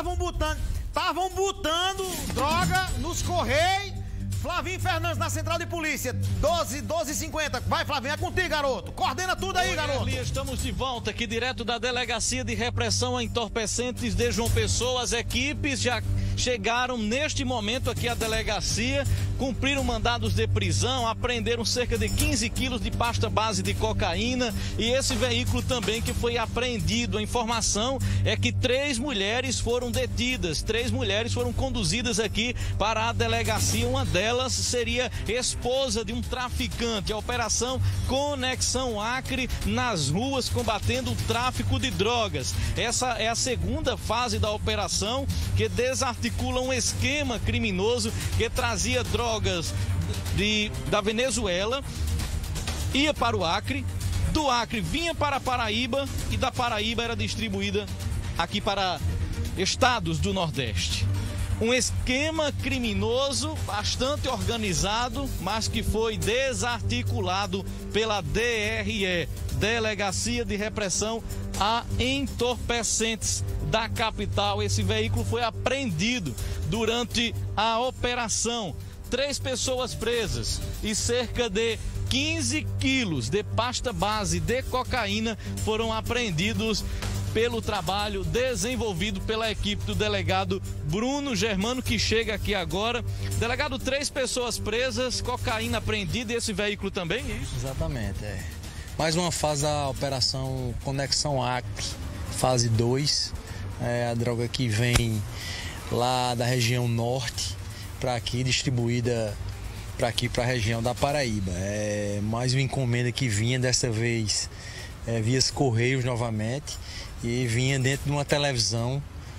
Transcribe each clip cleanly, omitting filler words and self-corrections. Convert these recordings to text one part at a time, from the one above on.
estavam botando droga nos Correios. Flavinho Fernandes, na Central de Polícia, 12h50. Vai, Flavinho, é contigo, garoto. Coordena tudo aí, garoto. Estamos de volta aqui direto da Delegacia de Repressão a Entorpecentes de João Pessoa. As equipes já chegaram neste momento aqui à delegacia, cumpriram mandados de prisão, apreenderam cerca de 15 quilos de pasta base de cocaína e esse veículo também que foi apreendido. A informação é que 3 mulheres foram detidas, 3 mulheres foram conduzidas aqui para a delegacia. Uma delas seria esposa de um traficante. A operação Conexão Acre nas ruas combatendo o tráfico de drogas. Essa é a segunda fase da operação que desarticula um esquema criminoso que trazia drogas da Venezuela, ia para o Acre, do Acre vinha para a Paraíba e da Paraíba era distribuída aqui para estados do Nordeste. Um esquema criminoso bastante organizado, mas que foi desarticulado pela DRE, Delegacia de Repressão a Entorpecentes da capital. Esse veículo foi apreendido durante a operação. 3 pessoas presas e cerca de 15 quilos de pasta base de cocaína foram apreendidos pelo trabalho desenvolvido pela equipe do delegado Bruno Germano, que chega aqui agora. Delegado, 3 pessoas presas, cocaína apreendida e esse veículo também, é isso? Exatamente, Mais uma fase da operação Conexão Acre, fase 2. A droga que vem lá da região norte para aqui, distribuída para aqui, para a região da Paraíba. Mais uma encomenda que vinha dessa vez via Correios novamente e vinha dentro de uma televisão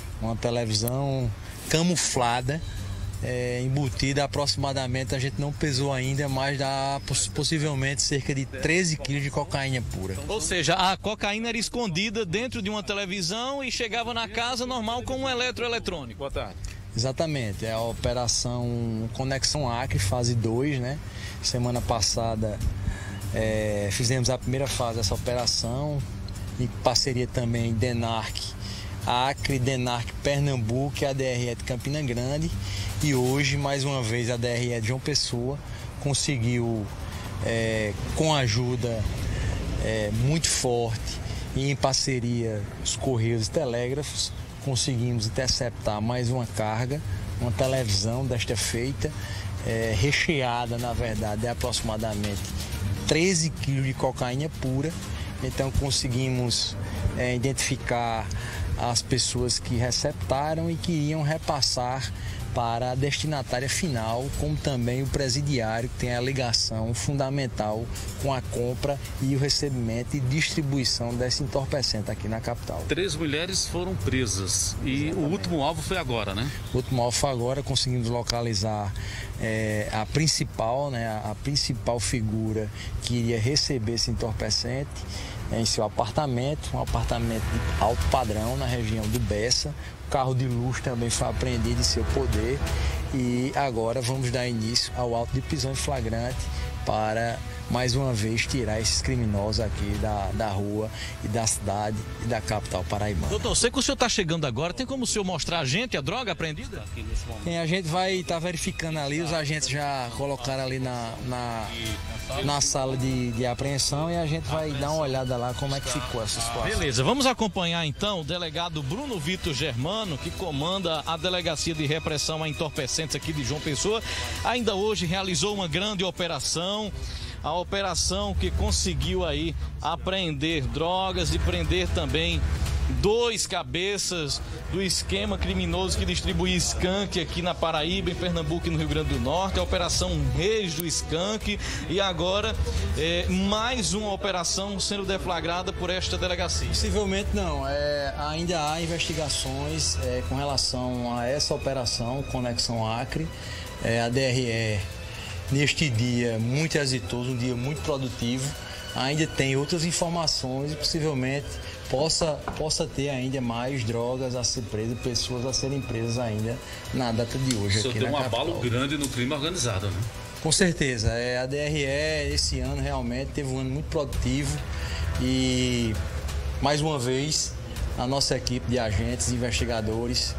camuflada, embutida aproximadamente, a gente não pesou ainda, mas dá possivelmente cerca de 13 quilos de cocaína pura. Ou seja, a cocaína era escondida dentro de uma televisão e chegava na casa normal com um eletroeletrônico. Boa tarde. Exatamente, é a operação Conexão Acre, fase 2, né? Semana passada fizemos a primeira fase dessa operação, em parceria também DENARC Acre, DENARC Pernambuco e a DRE de Campina Grande. E hoje, mais uma vez, a DRE de João Pessoa conseguiu, com ajuda muito forte e em parceria os Correios e Telégrafos, conseguimos interceptar mais uma carga, uma televisão desta feita, recheada, na verdade, de aproximadamente 13 quilos de cocaína pura. Então conseguimos identificar as pessoas que receptaram e que iriam repassar para a destinatária final, como também o presidiário, que tem a ligação fundamental com a compra e o recebimento e distribuição desse entorpecente aqui na capital. 3 mulheres foram presas e exatamente. O último alvo foi agora, né? O último alvo foi agora, conseguimos localizar a principal figura que iria receber esse entorpecente em seu apartamento, um apartamento de alto padrão na região do Bessa. O carro de luxo também foi apreendido em seu poder e agora vamos dar início ao auto de prisão em flagrante para, mais uma vez, tirar esses criminosos aqui da rua e da cidade e da capital paraibana. Doutor, sei que o senhor está chegando agora, tem como o senhor mostrar a gente a droga apreendida? A gente vai estar verificando ali, os agentes já colocaram ali na sala de apreensão e a gente vai dar uma olhada lá como é que ficou essa situação. Beleza, vamos acompanhar então o delegado Bruno Vitor Germano, que comanda a Delegacia de Repressão a Entorpecentes aqui de João Pessoa. Ainda hoje realizou uma grande operação, a operação que conseguiu aí apreender drogas e prender também 2 cabeças do esquema criminoso que distribui skunk aqui na Paraíba, em Pernambuco e no Rio Grande do Norte, a Operação Reis do Skunk, e agora mais uma operação sendo deflagrada por esta delegacia. Possivelmente não, ainda há investigações com relação a essa operação Conexão Acre. A DRE, neste dia muito exitoso, um dia muito produtivo, ainda tem outras informações e possivelmente possa ter ainda mais drogas a ser presas, pessoas a serem presas ainda na data de hoje. Isso tem um abalo grande no crime organizado, né? Com certeza. A DRE esse ano realmente teve um ano muito produtivo e, mais uma vez, a nossa equipe de agentes e investigadores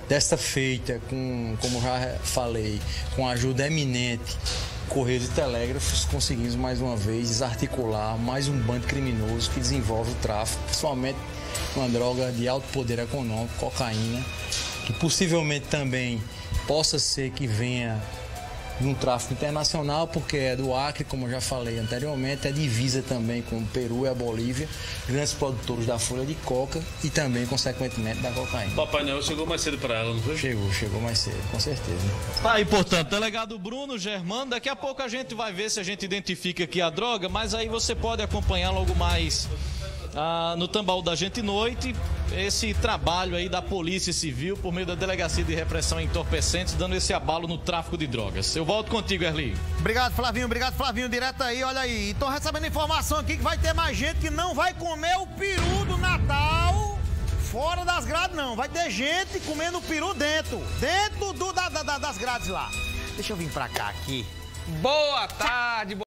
Desta feita, como já falei, com a ajuda eminente Correios e Telégrafos, conseguimos mais uma vez desarticular mais um bando criminoso que desenvolve o tráfico, principalmente uma droga de alto poder econômico, cocaína, que possivelmente também possa ser que venha de um tráfico internacional, porque é do Acre, como eu já falei anteriormente, é divisa também com o Peru e a Bolívia, grandes produtores da folha de coca e também, consequentemente, da cocaína. Papai Noel chegou mais cedo para ela, não foi? Chegou mais cedo, com certeza. Tá aí, portanto, delegado Bruno Germano, daqui a pouco a gente vai ver se a gente identifica aqui a droga, mas aí você pode acompanhar logo mais no Tambaú da Gente Noite, esse trabalho aí da Polícia Civil por meio da Delegacia de Repressão a Entorpecentes, dando esse abalo no tráfico de drogas. Eu volto contigo, Erli. Obrigado, Flavinho, direto aí, olha aí. Tô recebendo informação aqui que vai ter mais gente que não vai comer o peru do Natal fora das grades, não. Vai ter gente comendo o peru dentro das grades lá. Deixa eu vir pra cá aqui. Boa tarde,